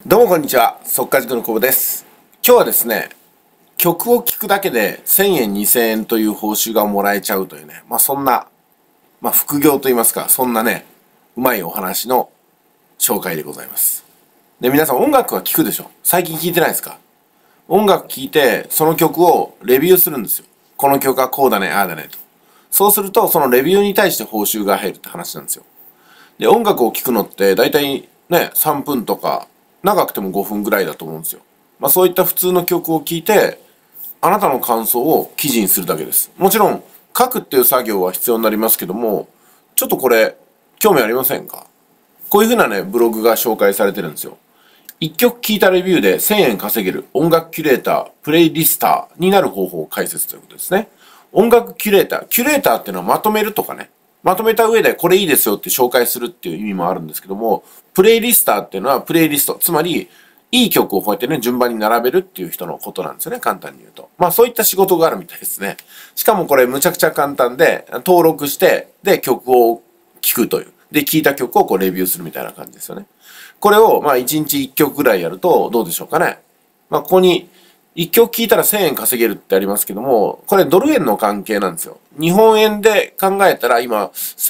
どうもこんにちは、速稼塾の久保です。今日はですね、曲を聴くだけで1000円2000円という報酬がもらえちゃうというね、そんな、副業といいますか、そんなね、うまいお話の紹介でございます。で、皆さん音楽は聴くでしょ？最近聴いてないですか？音楽聴いて、その曲をレビューするんですよ。この曲はこうだね、ああだねと。そうすると、そのレビューに対して報酬が入るって話なんですよ。で、音楽を聴くのって大体ね、3分とか、長くても5分ぐらいだと思うんですよ。そういった普通の曲を聴いて、あなたの感想を記事にするだけです。もちろん、書くっていう作業は必要になりますけども、ちょっとこれ、興味ありませんか？こういうふうなね、ブログが紹介されてるんですよ。一曲聴いたレビューで1000円稼げる音楽キュレーター、プレイリスターになる方法を解説ということですね。音楽キュレーター。キュレーターっていうのはまとめるとかね。まとめた上でこれいいですよって紹介するっていう意味もあるんですけども、プレイリスターっていうのはプレイリスト。つまり、いい曲をこうやってね、順番に並べるっていう人のことなんですよね。簡単に言うと。そういった仕事があるみたいですね。しかもこれむちゃくちゃ簡単で、登録して、で、曲を聴くという。で、聴いた曲をこうレビューするみたいな感じですよね。これを1日1曲ぐらいやるとどうでしょうかね。ここに1曲聴いたら1000円稼げるってありますけども、これドル円の関係なんですよ。日本円で考えたら今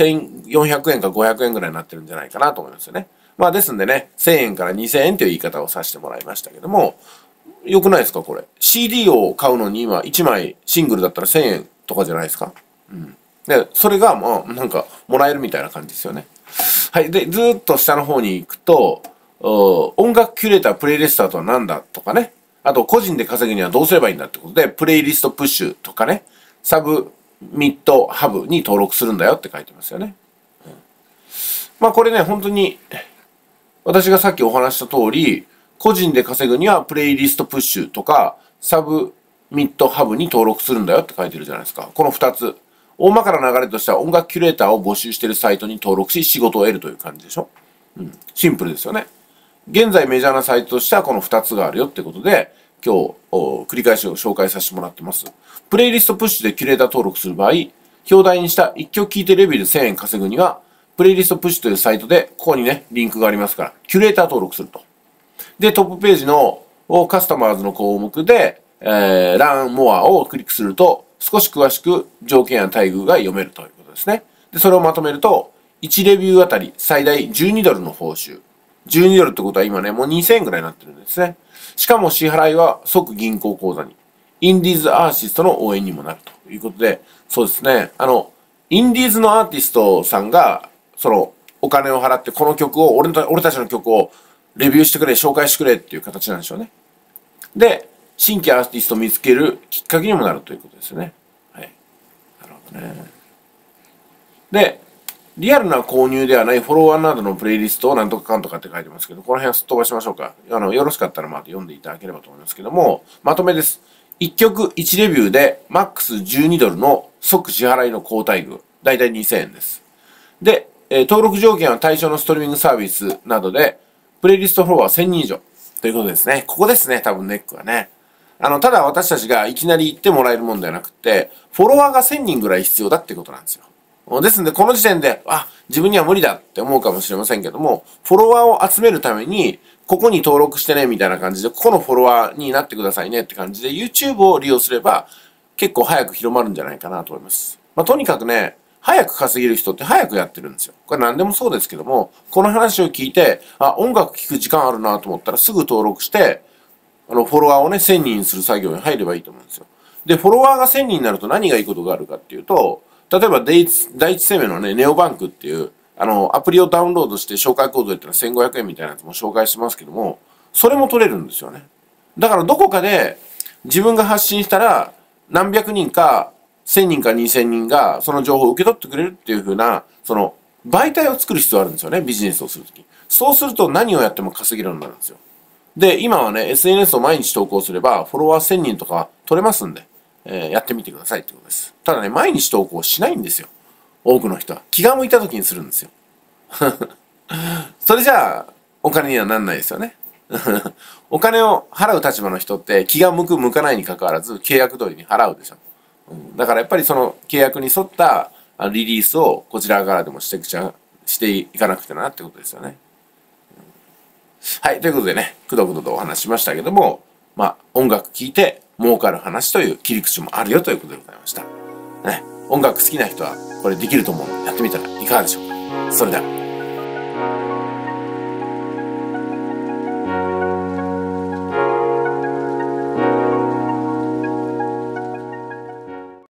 1400円か500円ぐらいになってるんじゃないかなと思いますよね。ですんでね、1000円から2000円という言い方をさせてもらいましたけども、良くないですかこれ。CD を買うのに今1枚シングルだったら1000円とかじゃないですか。で、それがなんかもらえるみたいな感じですよね。はい。で、ずーっと下の方に行くと、音楽キュレーター、プレイリスターとは何だとかね。あと、個人で稼ぐにはどうすればいいんだってことで、プレイリストプッシュとかね、サブ、ミッド、ハブに登録するんだよって書いてますよね。これね、本当に、私がさっきお話した通り、個人で稼ぐにはプレイリストプッシュとか、サブ、ミッド、ハブに登録するんだよって書いてるじゃないですか。この2つ。大まかな流れとしては音楽キュレーターを募集しているサイトに登録し仕事を得るという感じでしょ？シンプルですよね。現在メジャーなサイトとしてはこの2つがあるよってことで、今日繰り返しを紹介させてもらってます。プレイリストプッシュでキュレーター登録する場合、表題にした1曲聴いてレビューで1000円稼ぐには、プレイリストプッシュというサイトで、ここにね、リンクがありますから、キュレーター登録すると。で、トップページのカスタマーズの項目で、ランモアをクリックすると、少し詳しく条件や待遇が読めるということですね。で、それをまとめると、1レビューあたり最大12ドルの報酬。12ドルってことは今ね、もう2000円ぐらいになってるんですね。しかも支払いは即銀行口座に。インディーズアーティストの応援にもなるということで、そうですね。インディーズのアーティストさんが、お金を払ってこの曲を、俺たちの曲をレビューしてくれ、紹介してくれっていう形なんでしょうね。で、新規アーティストを見つけるきっかけにもなるということですよね。はい。なるほどね。で、リアルな購入ではないフォロワーなどのプレイリストをなんとかかんとかって書いてますけど、この辺はすっ飛ばしましょうか。よろしかったら読んでいただければと思いますけども、まとめです。1曲1レビューでマックス12ドルの即支払いの高待遇。だいたい2000円です。で、登録条件は対象のストリーミングサービスなどで、プレイリストフォロワー1000人以上。ということですね。ここですね、多分ネックはね。ただ私たちがいきなり言ってもらえるもんではなくて、フォロワーが1000人ぐらい必要だってことなんですよ。ですので、この時点で、自分には無理だって思うかもしれませんけども、フォロワーを集めるために、ここに登録してね、みたいな感じで、ここのフォロワーになってくださいねって感じで、YouTube を利用すれば、結構早く広まるんじゃないかなと思います。とにかくね、早く稼げる人って早くやってるんですよ。これ何でもそうですけども、この話を聞いて、音楽聴く時間あるなと思ったらすぐ登録して、フォロワーをね、1000人にする作業に入ればいいと思うんですよ。で、フォロワーが1000人になると何がいいことがあるかっていうと、例えば第一生命のね、ネオバンクっていう、アプリをダウンロードして紹介コードやったら1500円みたいなやつも紹介しますけども、それも取れるんですよね。だからどこかで自分が発信したら何百人か1000人か2000人がその情報を受け取ってくれるっていう風な、媒体を作る必要があるんですよね、ビジネスをするとき。そうすると何をやっても稼げるようになるんですよ。で、今はね、SNS を毎日投稿すれば、フォロワー1000人とか取れますんで、やってみてくださいってことです。ただね、毎日投稿しないんですよ。多くの人は。気が向いた時にするんですよ。それじゃあ、お金にはなんないですよね。お金を払う立場の人って気が向く向かないに関わらず契約通りに払うでしょ。だからやっぱりその契約に沿ったリリースをこちらからでもしていかなくてなってことですよね。はい。 はい、ということでね、くどくどとお話ししましたけども、まあ、音楽聴いて儲かる話という切り口もあるよということでございました。ね、音楽好きな人はこれできると思うのでやってみたらいかがでしょうか。それでは。